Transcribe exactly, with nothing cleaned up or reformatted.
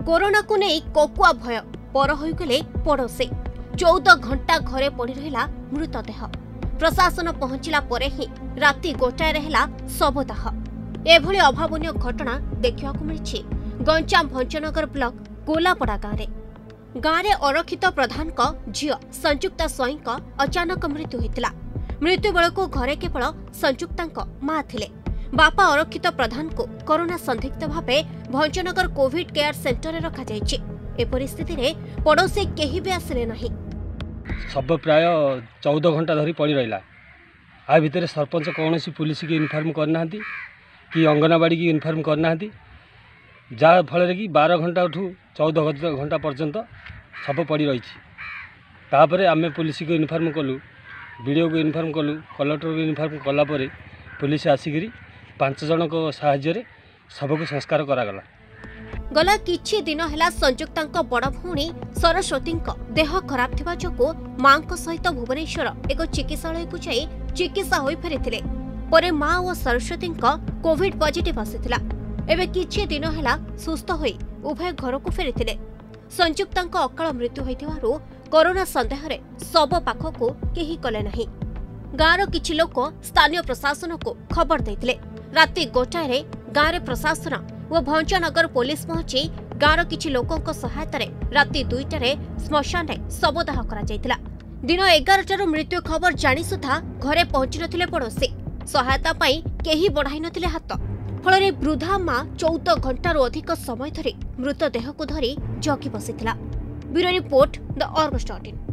Corona को नहीं कोकुआ भय पर होगले पड़ोशी चौदह घंटा घरे पड़ी रहा मृतदेह प्रशासन पहुंचला परे ही राति गोटाए रहा शवदाह एभली अभावन घटना देखा मिली गंजाम भंजनगर ब्लॉक गोलापड़ा गाँव में गाँव में अरक्षित प्रधान झील संजुक्ता स्वाई अचानक मृत्यु होता मृत्यु बेलू घरे केवल संजुक्ता मां थिले बापा अरक्षित प्रधान को कोरोना संदिग्ध भाव भंजनगर कोविड केयर सेंटर में रखा ए परिस्थिति में पड़ोशी केही भी आसिले नहीं। सब प्राय चौदह घंटा धरी पड़ रहा आ भितर सरपंच कौन सी पुलिस की इनफॉर्म करना कि अंगनवाड़ी की इनफॉर्म करना जहाँ फल कि बारह घंटा उठू चौदह घंटा पर्यंत सब पड़ रही तापर आम पुलिस को इनफॉर्म कलु वीडियो को इनफॉर्म कलु कलेक्टर को इनफॉर्म कलापर पुलिस आसिक पांच जन को साहाय्य सबको संस्कार करागला। गला किछि दिन हैला संजुक्ता बड़ भौणी सरस्वती देह खराब थिबा जोगु मां सहित भुवनेश्वर एक चिकित्सालय को जाई चिकित्सा होई फेरिथिले परे मां और सरस्वती कोविड पॉजिटिव आसिथिला एबे किछि दिन हैला सुस्थ होई उभय घर को फेरिथिले संजुक्ता अकाल मृत्यु होइथिबारु कोरोना संदेह रे सब पाखको केही कले नाही। गाँव किछि लोक स्थानीय प्रशासन को खबर देथिले राति गोटाए गाँव रे प्रशासन और भंजनगर पुलिस पहुंची गाँव किछि लोकों सहायता राति दुईटे श्मशान शवदाह करा दिन एगारटार मृत्यु खबर जानी सुधा घरे पहुंची नथिले पड़ोशी सहायता पाई केही बढ़ाई नथिले हाथ फल वृद्धा मां चौदह घंटारू अधिक समय धरी मृतदेह को धरी जगी बसिथिला। Bureau report the Argus dot in.